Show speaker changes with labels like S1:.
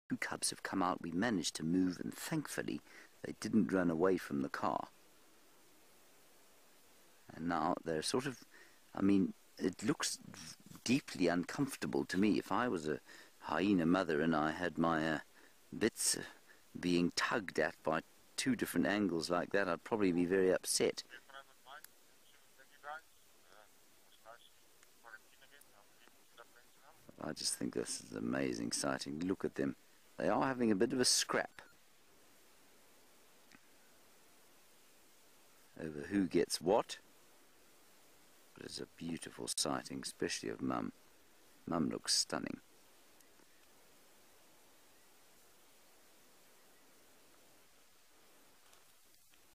S1: two cubs have come out. We managed to move, and thankfully they didn't run away from the car. And now they're sort of, I mean, it looks deeply uncomfortable to me. If I was a hyena mother and I had my bits being tugged at by two different angles like that, I'd probably be very upset. I just think this is an amazing sighting. Look at them. They are having a bit of a scrap over who gets what. But it's a beautiful sighting, especially of Mum. Mum looks stunning.